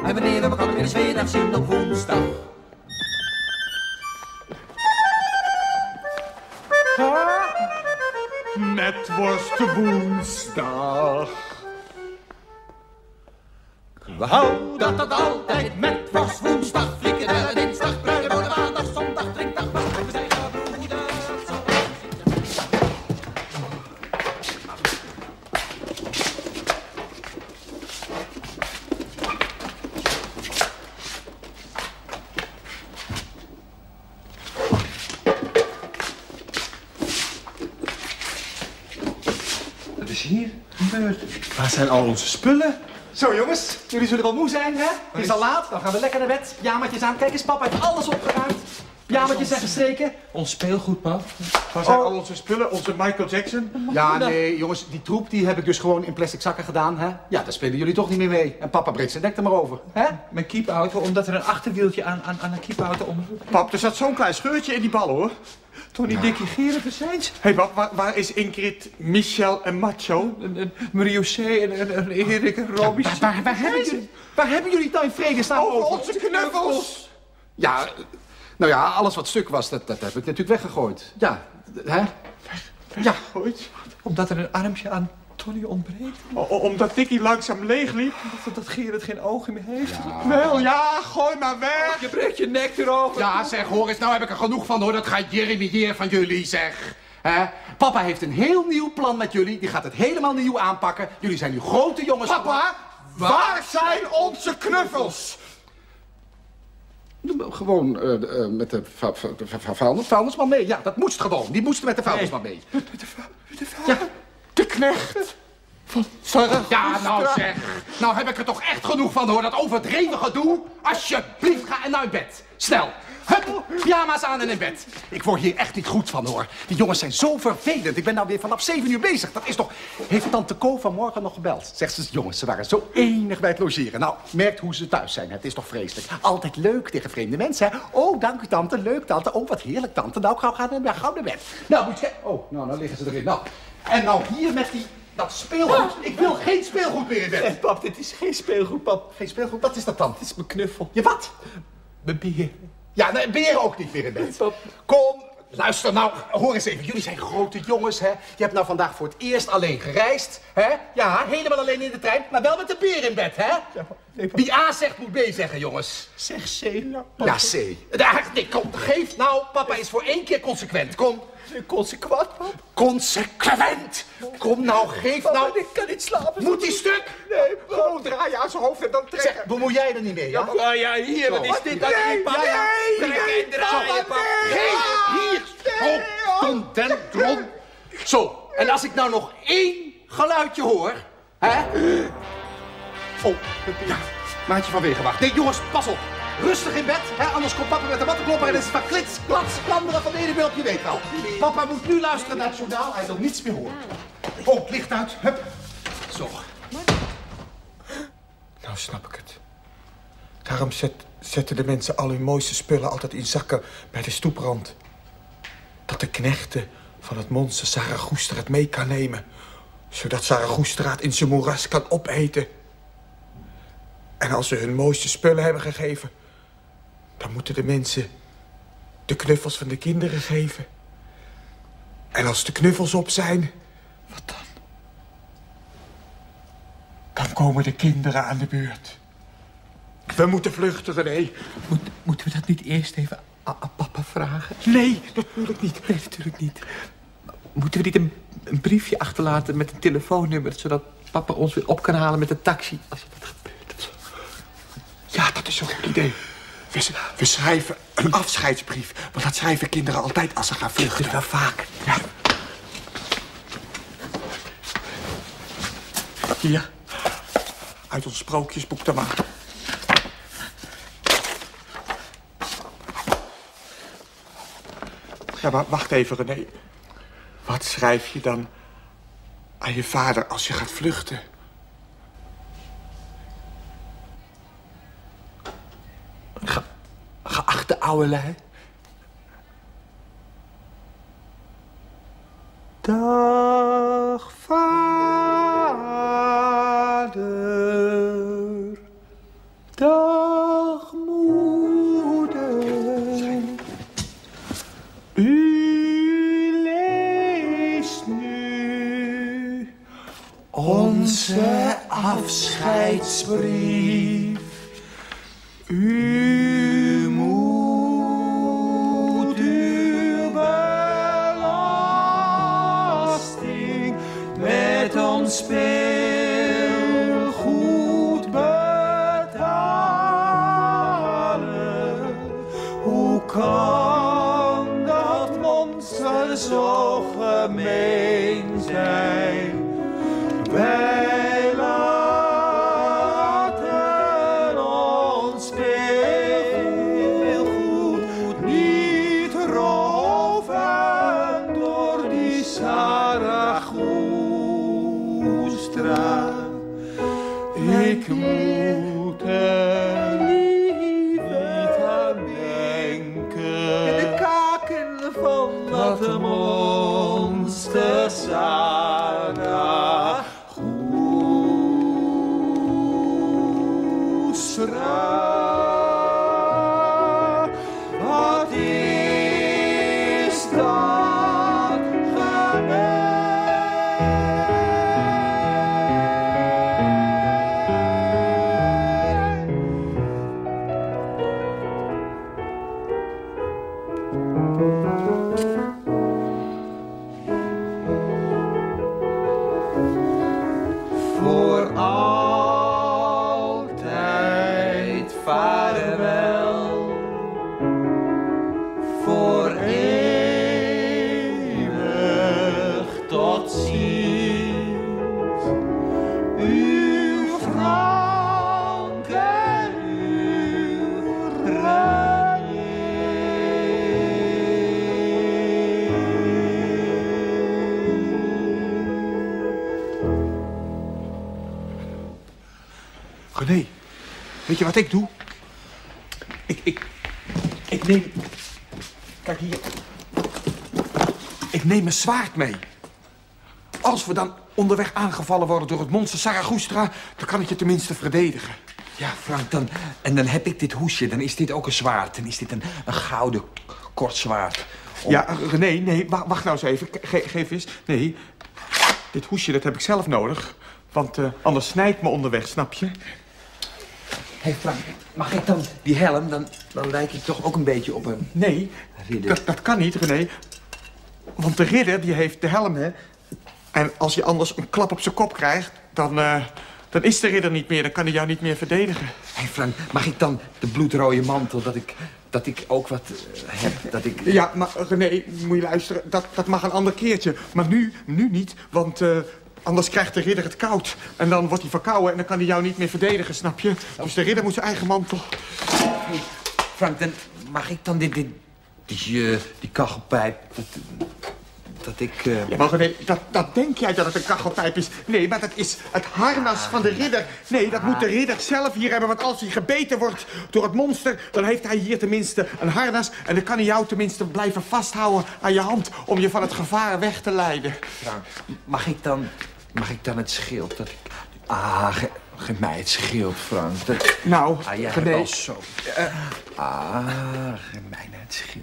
En wanneer we elkaar weer eens weer zien op woensdag. Met worst woensdag. We houden dat het altijd met worst woensdag. Frikandellen dinsdag, bruidenbonen maandag, zondag, drinkdag. We zijn gebroeders. Wat is hier gebeurd? Waar zijn al onze spullen? Zo jongens, jullie zullen wel moe zijn, hè? Het is al laat, dan gaan we lekker naar bed. Pyjamaatjes aan. Kijk eens, papa heeft alles opgeruimd. Pyjamaatjes zijn gestreken. Ons speelgoed, pap. Waar zijn al onze spullen? Onze Michael Jackson? Ja, nee, jongens, die troep die heb ik dus gewoon in plastic zakken gedaan, hè? Ja, daar spelen jullie toch niet meer mee. En papa breekt zijn nek er maar over, hè? Mijn keepauto, omdat er een achterwieltje aan een keepauto om... Pap, er zat zo'n klein scheurtje in die bal, hoor. Tony, Dickie, Gerrit, er zijn ze. Hé, pap, waar is Ingrid, Michel en Macho? Mario C. en Erik en Robbie. Waar hebben jullie het nou in vredesnaam over? Over onze knuffels! Ja, nou ja, alles wat stuk was, dat heb ik natuurlijk weggegooid. Ja, hè? Ja. Ooit? Omdat er een armpje aan Tony ontbreekt? Omdat Dickie langzaam leegliep? Dat Gerrit geen ogen meer heeft? Ja. Wel, ja, gooi maar weg! Je breekt je nek erover. Ja, zeg, hoor eens, nou heb ik er genoeg van, hoor. Dat gaat Jeremy hier van jullie, zeg. Papa heeft een heel nieuw plan met jullie. Die gaat het helemaal nieuw aanpakken. Jullie zijn nu grote jongens. Papa, waar zijn onze knuffels? Gewoon met de vuilnisman mee. Ja, dat moest gewoon. Die moesten met de vuilnisman mee. Ja, de knecht van Sarah. Ja, nou zeg. Nou heb ik er toch echt genoeg van, hoor. Dat overdreven gedoe. Alsjeblieft, ga en naar bed. Snel. Hup, pyjama's aan en in bed. Ik word hier echt niet goed van, hoor. Die jongens zijn zo vervelend. Ik ben nou weer vanaf 7 uur bezig. Dat is toch... Heeft tante Ko vanmorgen nog gebeld? Zegt ze, jongens, ze waren zo enig bij het logeren. Nou, merkt hoe ze thuis zijn. Het is toch vreselijk. Altijd leuk tegen vreemde mensen, hè? Oh, dank u, tante. Leuk, tante. Oh, wat heerlijk, tante. Nou, gauw naar bed. Nou, moet je... Oh, nou liggen ze erin. Nou, en nou hier met dat speelgoed. Ik wil geen speelgoed meer in bed. Nee, pap, dit is geen speelgoed, pap. Geen speelgoed? Wat is dat dan? Dit is mijn knuffel. Je wat? Mijn beer. Ja, nee, beren ook niet meer in bed. Pap. Kom, luister nou, hoor eens even. Jullie zijn grote jongens, hè. Je hebt nou vandaag voor het eerst alleen gereisd, hè. Ja, helemaal alleen in de trein, maar wel met de beer in bed, hè. Ja, nee, wie A zegt, moet B zeggen, jongens. Zeg C. Ja, C. Nee, kom, geef nou. Papa is voor 1 keer consequent. Kom. Consequent, pap? Consequent. Kom nou, geef Papa, nou. ik kan niet slapen. Moet die stuk? Nee, gewoon draaien aan zijn hoofd en dan trekken. Zeg, bemoei jij er niet mee, ja? Ja, hier, wat is dit? Nee, papa? Trekken en draaien, pap. Geef hier. Rhododendron. Zo, en als ik nou nog 1 geluidje hoor, hè? Oh, ja, maatje van Wegenwacht. Nee, jongens, pas op. Rustig in bed, hè? Anders komt papa met de wattenklopper en is het van klits, klats, klanderen van de ene beeld, je weet wel. Papa moet nu luisteren naar het journaal, hij wil niets meer horen. Oh, het licht uit, hup. Zo. Nou snap ik het. Daarom zetten de mensen al hun mooiste spullen altijd in zakken bij de stoeprand. Dat de knechten van het monster Zaragoestra het mee kan nemen. Zodat Zaragoestra het in zijn moeras kan opeten. En als ze hun mooiste spullen hebben gegeven, dan moeten de mensen de knuffels van de kinderen geven. En als de knuffels op zijn, wat dan? Dan komen de kinderen aan de beurt. We moeten vluchten, René. Moeten we dat niet eerst even aan papa vragen? Nee, natuurlijk niet. Nee, natuurlijk niet. Moeten we niet een briefje achterlaten met een telefoonnummer, zodat papa ons weer op kan halen met de taxi als er wat gebeurt? Ja, dat is een goed idee. We schrijven een afscheidsbrief. Want dat schrijven kinderen altijd als ze gaan vluchten. Dat is wel vaak. Ja. Hier. Uit ons sprookjesboek dan maar. Ja, maar wacht even, René. Wat schrijf je dan aan je vader als je gaat vluchten? Geachte ouwelui. Dag, vader. Dag, moeder. U leest nu onze afscheidsbrief. U moet uw belasting met ons speelgoed betalen. Hoe kan dat monster zo gemeen zijn? Wij laten ons speelgoed niet roven door die Zaragoestra. Ik moet er niet aan denken. De kaken van dat monster Zaragoestra. Wat is dat gemeen? Voor altijd vaarwel, voor eeuwig tot ziens. Uw Frank en uw René. René, weet je wat ik doe? Ik neem... Kijk hier. Ik neem mijn zwaard mee. Als we dan onderweg aangevallen worden door het monster Zaragoestra, dan kan ik je tenminste verdedigen. Ja, Frank, dan heb ik dit hoesje. Dan is dit ook een zwaard. Dan is dit een gouden kort zwaard. Ja, René, nee, wacht nou eens even. Geef eens. Nee, dit hoesje, dat heb ik zelf nodig. Want anders snijdt me onderweg, snap je? Hé, Frank, mag ik dan die helm? Dan lijk ik toch ook een beetje op een Nee, ridder. dat kan niet, René. Want de ridder, die heeft de helm, hè. En als je anders een klap op zijn kop krijgt, dan is de ridder niet meer. Dan kan hij jou niet meer verdedigen. Hé, Frank, mag ik dan de bloedrode mantel, dat ik ook wat heb? Dat ik... Ja, maar René, moet je luisteren. Dat mag een ander keertje. Maar nu niet, want... Anders krijgt de ridder het koud. En dan wordt hij verkouden en dan kan hij jou niet meer verdedigen, snap je? Dus de ridder moet zijn eigen mantel. Hey, Frank, dan mag ik dan die kachelpijp... Dat ik... Ja, maar René, dat denk jij dat het een kachelpijp is. Nee, maar dat is het harnas van de ridder. Nee, dat moet de ridder zelf hier hebben. Want als hij gebeten wordt door het monster, dan heeft hij hier tenminste een harnas. En dan kan hij jou tenminste blijven vasthouden aan je hand om je van het gevaar weg te leiden. Frank, mag ik dan het schild? Dat ik... geef mij het schild, Frank. Nou, jij René... hebt al zo... geef mij het schild.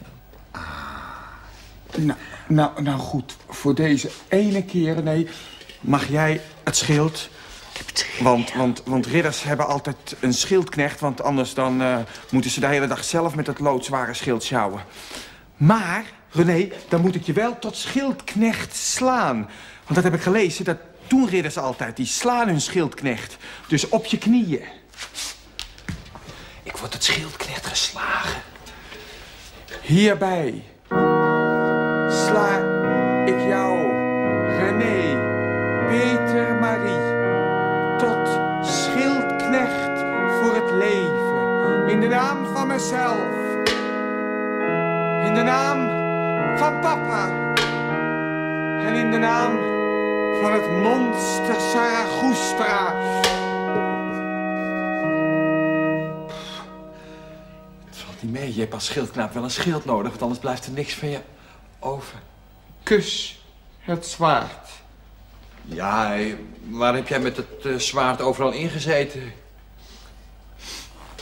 Nou goed, voor deze ene keer, René, mag jij het schild. Want ridders hebben altijd een schildknecht, want anders dan moeten ze de hele dag zelf met het loodzware schild sjouwen. Maar, René, dan moet ik je wel tot schildknecht slaan. Want dat heb ik gelezen, dat doen ridders altijd. Die slaan hun schildknecht. Dus op je knieën. Ik word tot schildknecht geslagen. Hierbij sla ik jou, René, Peter Marie, tot schildknecht voor het leven. In de naam van mezelf. In de naam van papa. En in de naam van het monster Zaragoestra. Het valt niet mee. Je hebt als schildknaap wel een schild nodig, want anders blijft er niks van je over. Kus het zwaard. Ja, waar heb jij met het zwaard overal ingezeten?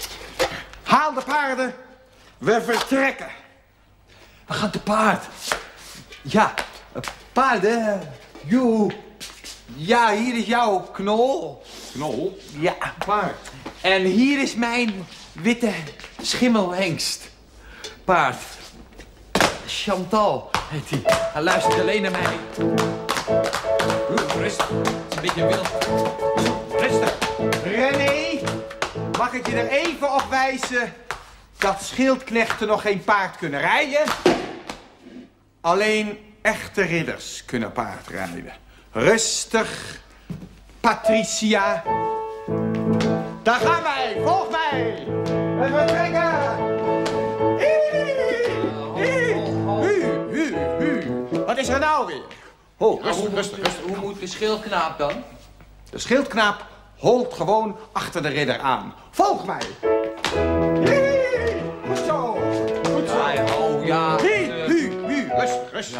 Haal de paarden. We vertrekken. We gaan te paard. Ja, paarden. Joe. Ja, hier is jouw knol. Knol? Ja, paard. En hier is mijn witte schimmelhengst. Paard. Chantal heet hij. Hij luistert alleen naar mij. Rustig. Het is een beetje wild. Rustig. René, mag ik je er even op wijzen dat schildknechten nog geen paard kunnen rijden? Alleen echte ridders kunnen paard rijden. Rustig, Patricia. Daar gaan wij, volg mij. We vertrekken. Wat is er nou weer? Oh, rustig. Hoe moet de schildknaap dan? De schildknaap holt gewoon achter de ridder aan. Volg mij. Goed zo. Goed zo. Oh ja. Rustig.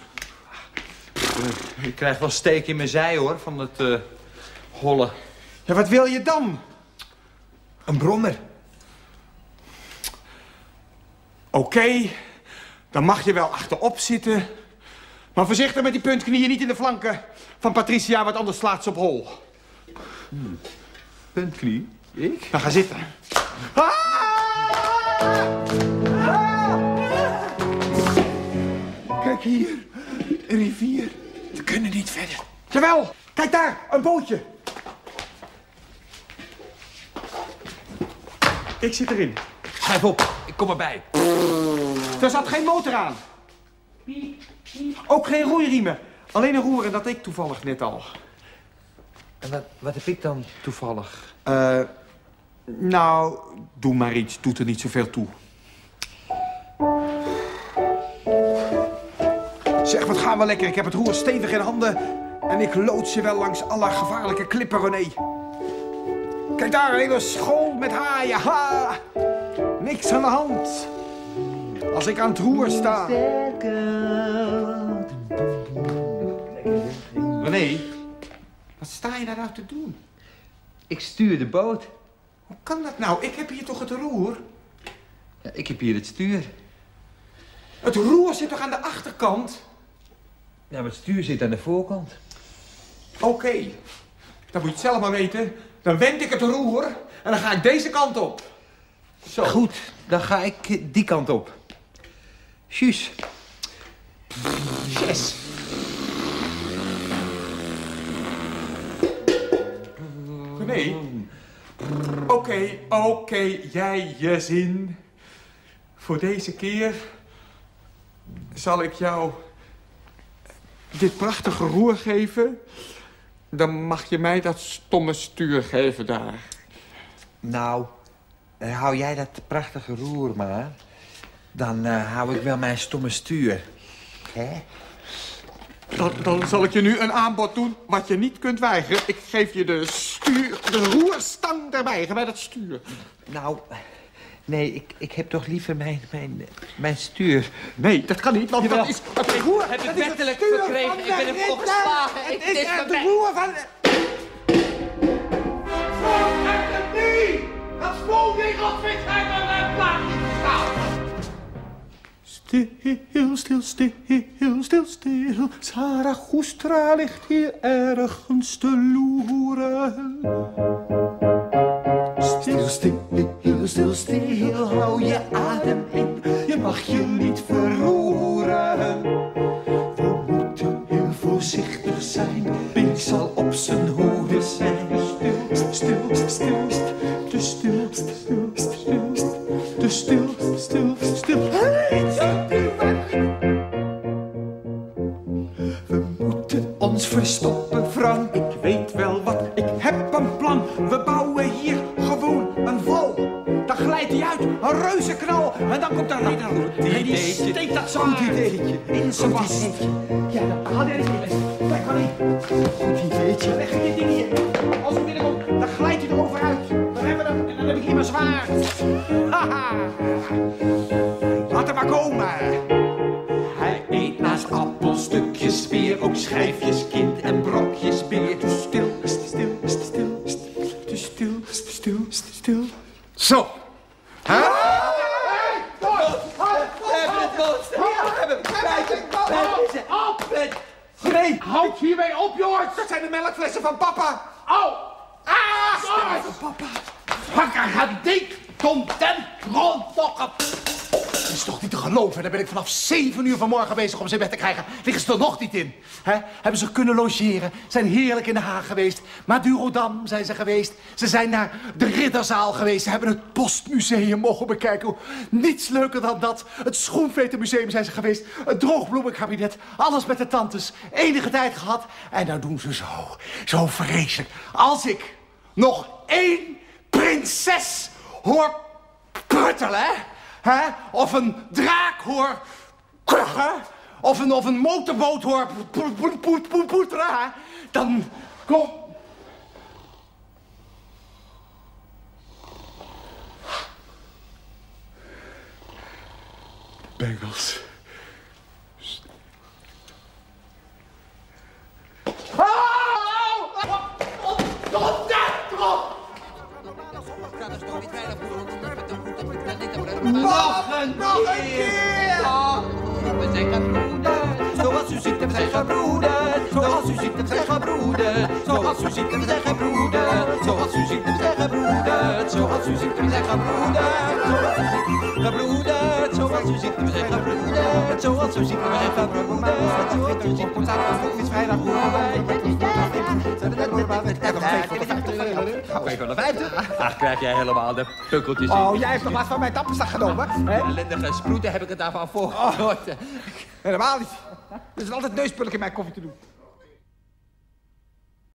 Ik krijg wel steek in mijn zij hoor, van het hollen. Ja, wat wil je dan? Een brommer. Oké, dan mag je wel achterop zitten. Maar voorzichtig met die puntknieën, niet in de flanken van Patricia, want anders slaat ze op hol. Puntknie? Ik? Dan ga zitten. Kijk hier, een rivier. We kunnen niet verder. Jawel, kijk daar, een bootje. Ik zit erin. Schrijf op, ik kom erbij. Er zat geen motor aan. Ook geen roeiriemen. Alleen een roer en dat deed ik toevallig net al. En wat heb ik dan toevallig? Nou, doe maar iets. Doet er niet zoveel toe. Zeg, wat gaan we lekker. Ik heb het roer stevig in handen. En ik loods je wel langs alle gevaarlijke klippen, René. Kijk daar, een hele school met haaien. Ha! Niks aan de hand. Als ik aan het roer sta. René, wat sta je daar nou te doen? Ik stuur de boot. Hoe kan dat nou? Ik heb hier toch het roer? Ja, ik heb hier het stuur. Het roer zit toch aan de achterkant? Ja, maar het stuur zit aan de voorkant. Oké, dan moet je het zelf maar weten. Dan wend ik het roer en dan ga ik deze kant op. Zo. Goed, dan ga ik die kant op. Juus. Yes. Nee. Oké, jij je zin. Voor deze keer zal ik jou dit prachtige roer geven. Dan mag je mij dat stomme stuur geven daar. Nou, hou jij dat prachtige roer maar. Dan hou ik wel mijn stomme stuur. Hè? Dan zal ik je nu een aanbod doen wat je niet kunt weigeren. Ik geef je de roerstang erbij, bij dat stuur. Nou, nee, ik heb toch liever mijn stuur. Nee, dat kan niet, want Jawel. dat is het roer. Heb ik Dat is wettelijk het stuur verkregen. van Ik de ben hem ridder. volgeslagen. Het Ik- is dit is het mijn- roer van... Dat spookregel vindt hij naar mijn plaats gestaan. Stil. Zaragoestra ligt hier ergens te loeren. Stil, hou je adem in. Je mag je niet verroeren. We moeten heel voorzichtig zijn. Pink zal op zijn hoede zijn. Stil. We moeten ons verstoppen, Frank. Ik weet wel wat, ik heb een plan. We bouwen hier gewoon een val. Dan glijdt hij uit, een reuzenknal. En dan komt een ridder. En die steekt dat zwaard in zijn was. Ja, dan haal hij er niet mee. Dat kan niet. Goed ideetje. Leg je ding hier. Als hij binnenkomt, dan glijdt hij erover uit. Dan hebben we hem en dan heb ik hier mijn zwaard. Haha. Laat hem maar komen. Hij eet naast appelstukjes weer ook schijfjes kind en brokjes beer. Stil. Zo. Ha! Nee, houd hiermee op, jongens! Dat zijn de melkflessen van papa. Au! Jongens! Papa. Hakkerhadik, content, grondtokken. Dat is toch niet te geloven? Daar ben ik vanaf 7 uur vanmorgen bezig om ze in bed te krijgen. Liggen ze er nog niet in? Hè? Hebben ze kunnen logeren? Zijn heerlijk in Den Haag geweest. Madurodam zijn ze geweest. Ze zijn naar de Ridderzaal geweest. Ze hebben het Postmuseum mogen bekijken. Niets leuker dan dat. Het Schoenvetermuseum zijn ze geweest. Het Droogbloemenkabinet. Alles met de tantes. Enige tijd gehad. En nou doen ze zo vreselijk. Als ik nog 1 prinses hoor pruttelen, hè? Of een draak hoor kuchen, of een motorboot hoor poeteren, hè? Dan kom... Bengels. Nog een keer! We zijn gebroederd, zoals u ziet, we zijn gebroederd. Zoals u ziet, we zijn gebroederd. Zoals u ziet, we zijn gebroederd. Zoals u ziet, we zijn gebroederd. Zoals u ziet, we zijn gebroederd. Gebroederd, zoals u ziet, we zijn gebroederd. Zoals u ziet, we zijn gebroederd. Zoals u ziet, we zijn gebroederd. Vrijdag Ach, krijg jij helemaal de pukkeltjes in. Oh, jij hebt nog wat van mijn tappensdag genomen, hè? Ellendige sproeten heb ik het daarvan voor. Helemaal niet. Er is altijd neuspulk in mijn koffie te doen.